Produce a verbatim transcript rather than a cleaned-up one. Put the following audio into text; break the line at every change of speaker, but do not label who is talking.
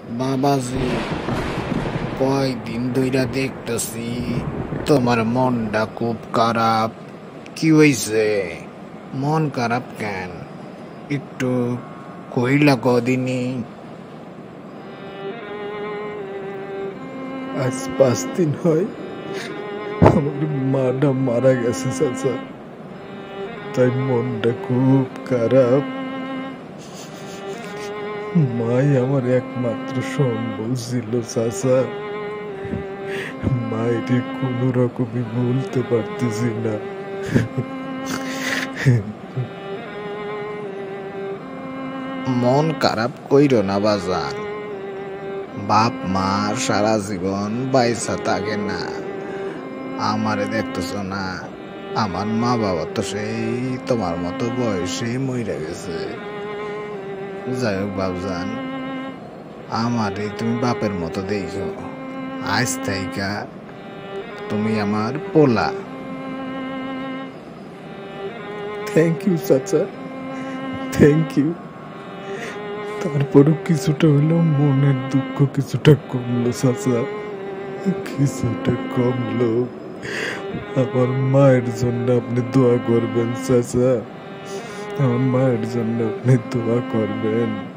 বাবাজি, কয়দিন ধইরা দেখতেছি তোমার মনটা খুব খারাপ। কি হইছে? মন খারাপ কেন? একটু কইলা কদিনই।
আজ পাঁচ দিন হয় আমার মাটা মারা গেছে চাচা, তাই মনটা খুব খারাপ। মাই আমার একমাত্র সম্বল ছিল চাচা, মাইকে কোনো রকমই ভুলতে পারতেছি না।
মন খারাপ কইরো না বাজান, বাপ মার সারা জীবন বাইসা থাকে না। আমারে দেখতেছ না, আমার মা বাবা তো সেই তোমার মতো বয়সেই মইরা গেছে। যাই হোক বাবজান, আমারে তুমি বাপের মতো দেখো। আজ থাইকা তুমি আমার পোলা।
থ্যাংক ইউ চাচা, থ্যাংক ইউ। তারপরও কিছুটা হলেও মনের দুঃখ কিছুটা কমলো চাচা, কিছুটা কমলো। আমার মায়ের জন্য আপনি দোয়া করবেন চাচা, আমার মায়ের জন্য আপনি দোয়া করবেন।